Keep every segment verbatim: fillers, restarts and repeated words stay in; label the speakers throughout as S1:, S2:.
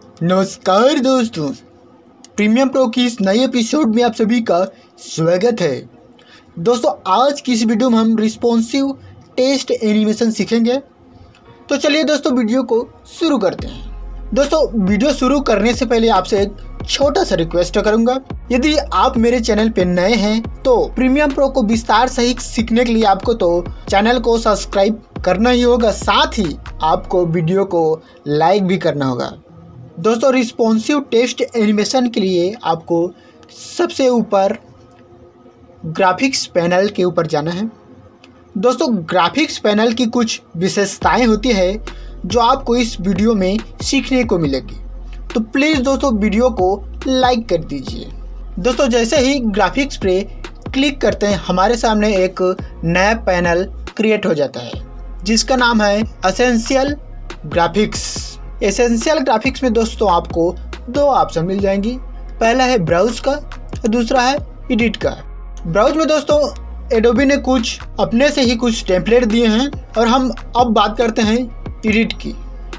S1: नमस्कार दोस्तों, premium pro की इस नए एपिसोड में आप सभी का स्वागत है। दोस्तों आज की इस वीडियो में हम रिस्पॉन्सिव टेस्ट एनिमेशन सीखेंगे। तो चलिए दोस्तों वीडियो को शुरू करते हैं। दोस्तों वीडियो शुरू करने से पहले आपसे एक छोटा सा रिक्वेस्ट करूंगा, यदि आप मेरे चैनल पे नए हैं तो प्रीमियम प्रो को विस्तार सहित सीखने के लिए आपको तो चैनल को सब्सक्राइब करना ही होगा, साथ ही आपको वीडियो को लाइक भी करना होगा। दोस्तों रिस्पॉन्सिव टेस्ट एनिमेशन के लिए आपको सबसे ऊपर ग्राफिक्स पैनल के ऊपर जाना है। दोस्तों ग्राफिक्स पैनल की कुछ विशेषताएं होती है जो आपको इस वीडियो में सीखने को मिलेगी, तो प्लीज़ दोस्तों वीडियो को लाइक कर दीजिए। दोस्तों जैसे ही ग्राफिक्स पे क्लिक करते हैं हमारे सामने एक नया पैनल क्रिएट हो जाता है जिसका नाम है एसेंशियल ग्राफिक्स। एसेंशियल ग्राफिक्स में दोस्तों आपको दो ऑप्शन मिल जाएंगी, पहला है ब्राउज का और दूसरा है एडिट का। ब्राउज में दोस्तों एडोबी ने कुछ अपने से ही कुछ टेम्पलेट दिए हैं और हम अब बात करते हैं एडिट की।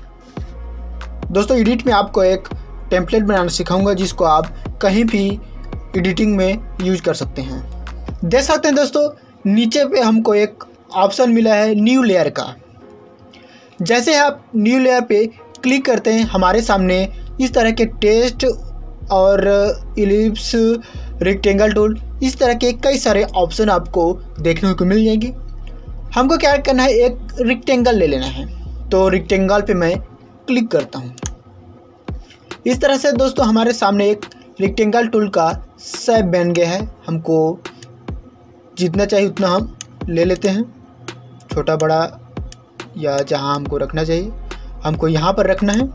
S1: दोस्तों एडिट में आपको एक टेम्पलेट बनाना सिखाऊंगा जिसको आप कहीं भी एडिटिंग में यूज कर सकते हैं। देख सकते हैं दोस्तों नीचे पे हमको एक ऑप्शन मिला है न्यू लेयर का। जैसे आप न्यू लेयर पे क्लिक करते हैं हमारे सामने इस तरह के टेस्ट और इलिप्स, रेक्टेंगल टूल, इस तरह के कई सारे ऑप्शन आपको देखने को मिल जाएंगे। हमको क्या करना है, एक रेक्टेंगल ले लेना है। तो रेक्टेंगल पे मैं क्लिक करता हूँ। इस तरह से दोस्तों हमारे सामने एक रेक्टेंगल टूल का शेप बन गया है। हमको जितना चाहिए उतना हम ले लेते हैं, छोटा बड़ा या जहाँ हमको रखना चाहिए हमको यहाँ पर रखना है,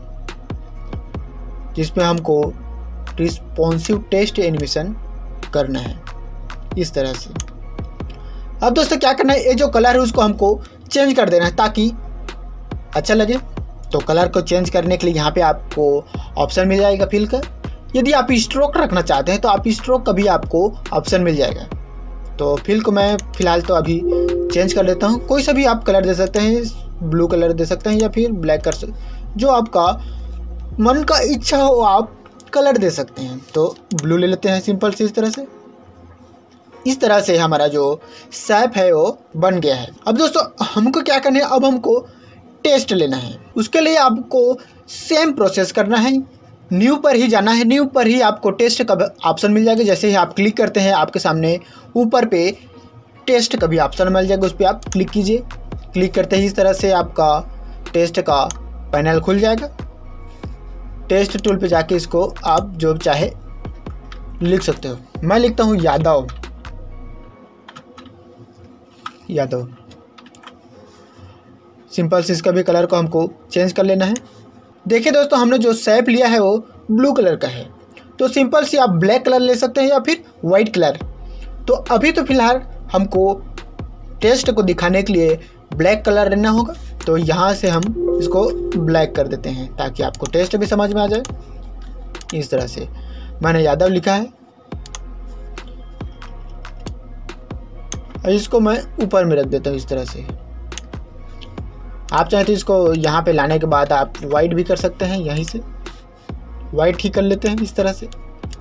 S1: जिसमें हमको रिस्पॉन्सिव टेस्ट एनिमेशन करना है इस तरह से। अब दोस्तों क्या करना है, ये जो कलर है उसको हमको चेंज कर देना है ताकि अच्छा लगे। तो कलर को चेंज करने के लिए यहाँ पे आपको ऑप्शन मिल जाएगा फिल का। यदि आप स्ट्रोक रखना चाहते हैं तो आप स्ट्रोक का भी आपको ऑप्शन मिल जाएगा। तो फिल को मैं फ़िलहाल तो अभी चेंज कर लेता हूँ। कोई सा भी आप कलर दे सकते हैं, ब्लू कलर दे सकते हैं या फिर ब्लैक कर सकते, जो आपका मन का इच्छा हो आप कलर दे सकते हैं। तो ब्लू ले लेते हैं सिंपल से। इस तरह से इस तरह से हमारा जो शेप है वो बन गया है। अब दोस्तों हमको क्या करना है, अब हमको टेस्ट लेना है। उसके लिए आपको सेम प्रोसेस करना है, न्यू पर ही जाना है। न्यू पर ही आपको टेस्ट का ऑप्शन मिल जाएगा। जैसे ही आप क्लिक करते हैं आपके सामने ऊपर पे टेस्ट का भी ऑप्शन मिल जाएगा, उस पर आप क्लिक कीजिए। क्लिक करते ही इस तरह से आपका टेस्ट का पैनल खुल जाएगा। टेस्ट टूल पे जाके इसको आप जो चाहे लिख सकते हो। मैं लिखता हूँ यादव यादव सिंपल से। इसका भी कलर को हमको चेंज कर लेना है। देखिए दोस्तों हमने जो शेप लिया है वो ब्लू कलर का है, तो सिंपल से आप ब्लैक कलर ले सकते हैं या फिर वाइट कलर। तो अभी तो फिलहाल हमको टेस्ट को दिखाने के लिए ब्लैक कलर लेना होगा, तो यहाँ से हम इसको ब्लैक कर देते हैं ताकि आपको टेस्ट भी समझ में आ जाए। इस तरह से मैंने यादव लिखा है और इसको मैं ऊपर में रख देता हूँ इस तरह से। आप चाहें तो इसको यहाँ पे लाने के बाद आप वाइट भी कर सकते हैं, यहीं से वाइट ही कर लेते हैं इस तरह से।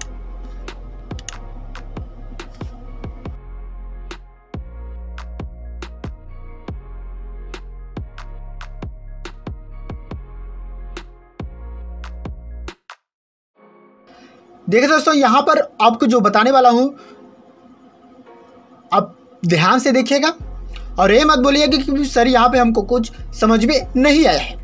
S1: देखिए दोस्तों यहाँ पर आपको जो बताने वाला हूँ आप ध्यान से देखिएगा और ये मत बोलिएगा कि सर यहाँ पे हमको कुछ समझ में नहीं आया है।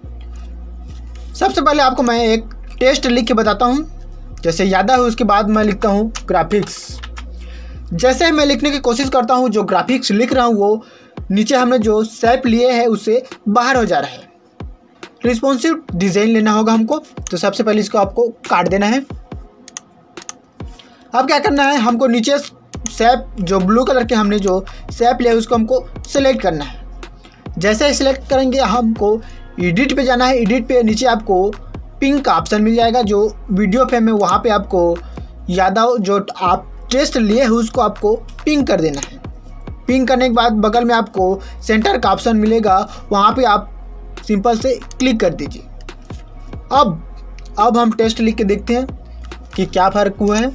S1: सबसे पहले आपको मैं एक टेस्ट लिख के बताता हूँ। जैसे यादा है उसके बाद मैं लिखता हूँ ग्राफिक्स। जैसे मैं लिखने की कोशिश करता हूँ जो ग्राफिक्स लिख रहा हूँ वो नीचे हमने जो शेप लिए है उससे बाहर हो जा रहा है। रिस्पॉन्सिव डिज़ाइन लेना होगा हमको, तो सबसे पहले इसको आपको काट देना है। अब क्या करना है, हमको नीचे शेप जो ब्लू कलर के हमने जो शेप लिया है उसको हमको सेलेक्ट करना है। जैसे ही सिलेक्ट करेंगे हमको एडिट पे जाना है। एडिट पे नीचे आपको पिंक का ऑप्शन मिल जाएगा, जो वीडियो फ्रेम है वहाँ पे आपको यादव जो आप टेस्ट लिए है उसको आपको पिंक कर देना है। पिंक करने के बाद बगल में आपको सेंटर का ऑप्शन मिलेगा, वहाँ पे आप सिंपल से क्लिक कर दीजिए। अब अब हम टेस्ट लिख के देखते हैं कि क्या फ़र्क हुआ है।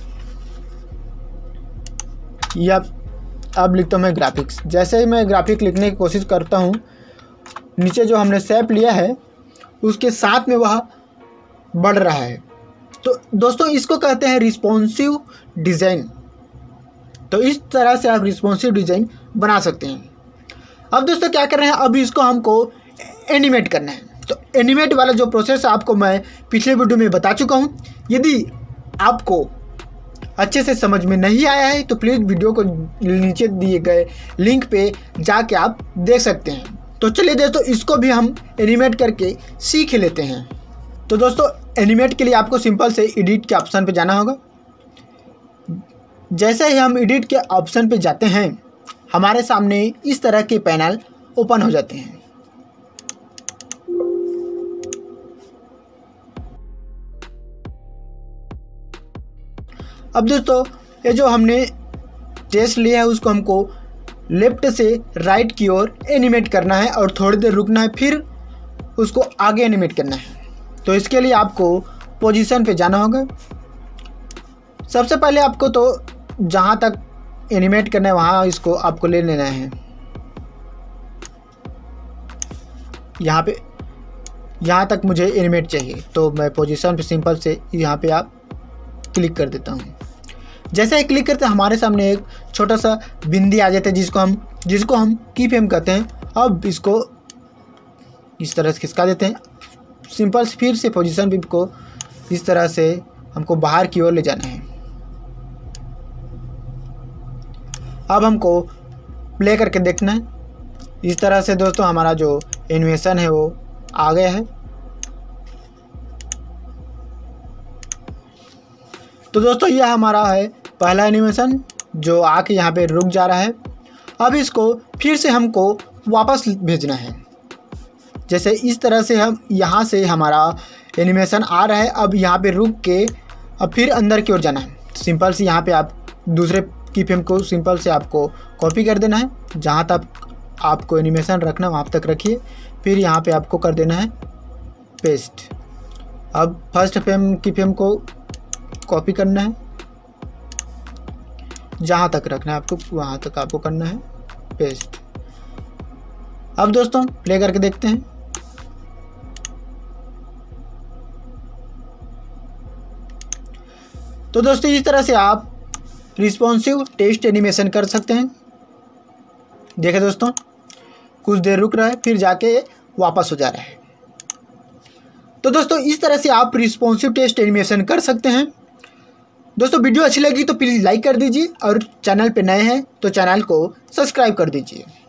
S1: या अब लिखता हूँ मैं ग्राफिक्स। जैसे ही मैं ग्राफिक लिखने की कोशिश करता हूँ, नीचे जो हमने शेप लिया है उसके साथ में वह बढ़ रहा है। तो दोस्तों इसको कहते हैं रिस्पॉन्सिव डिज़ाइन। तो इस तरह से आप रिस्पॉन्सिव डिज़ाइन बना सकते हैं। अब दोस्तों क्या कर रहे हैं, अभी इसको हमको एनिमेट करना है। तो एनिमेट वाला जो प्रोसेस आपको मैं पिछले वीडियो में बता चुका हूँ। यदि आपको अच्छे से समझ में नहीं आया है तो प्लीज़ वीडियो को नीचे दिए गए लिंक पे जाके आप देख सकते हैं। तो चलिए दोस्तों इसको भी हम एनिमेट करके सीख लेते हैं। तो दोस्तों एनिमेट के लिए आपको सिंपल से एडिट के ऑप्शन पे जाना होगा। जैसे ही हम एडिट के ऑप्शन पे जाते हैं, हमारे सामने इस तरह के पैनल ओपन हो जाते हैं। अब दोस्तों ये जो हमने टेस्ट लिया है उसको हमको लेफ्ट से राइट की ओर एनिमेट करना है और थोड़ी देर रुकना है, फिर उसको आगे एनिमेट करना है। तो इसके लिए आपको पोजीशन पे जाना होगा। सबसे पहले आपको तो जहाँ तक एनिमेट करना है वहाँ इसको आपको ले लेना है। यहाँ पे यहाँ तक मुझे एनिमेट चाहिए, तो मैं पोजीशन पे सिंपल से यहाँ पे आप क्लिक कर देता हूँ। जैसे ही क्लिक करते हैं हमारे सामने एक छोटा सा बिंदी आ जाता है जिसको हम जिसको हम की फ्रेम कहते हैं। अब इसको इस तरह से खिसका देते हैं। सिंपल से फिर से पोजीशन पे को इस तरह से हमको बाहर की ओर ले जाना है। अब हमको प्ले करके देखना है। इस तरह से दोस्तों हमारा जो एनिमेशन है वो आ गया है। तो दोस्तों यह हमारा है पहला एनिमेशन जो आके यहाँ पे रुक जा रहा है। अब इसको फिर से हमको वापस भेजना है। जैसे इस तरह से हम यहाँ से हमारा एनिमेशन आ रहा है, अब यहाँ पे रुक के अब फिर अंदर की ओर जाना है। सिंपल से यहाँ पे आप दूसरे की फ्रेम को सिंपल से आपको कॉपी कर देना है। जहाँ तक आपको एनिमेशन रखना वहाँ तक रखिए, फिर यहाँ पे आपको कर देना है पेस्ट। अब फर्स्ट फ्रेम की फ्रेम को कॉपी करना है, जहाँ तक रखना है आपको वहाँ तक आपको करना है पेस्ट। अब दोस्तों प्ले करके देखते हैं। तो दोस्तों इस तरह से आप रिस्पॉन्सिव टेस्ट एनिमेशन कर सकते हैं। देखें दोस्तों कुछ देर रुक रहा है, फिर जाके वापस हो जा रहा है। तो दोस्तों इस तरह से आप रिस्पॉन्सिव टेस्ट एनिमेशन कर सकते हैं। दोस्तों वीडियो अच्छी लगी तो प्लीज़ लाइक कर दीजिए और चैनल पे नए हैं तो चैनल को सब्सक्राइब कर दीजिए।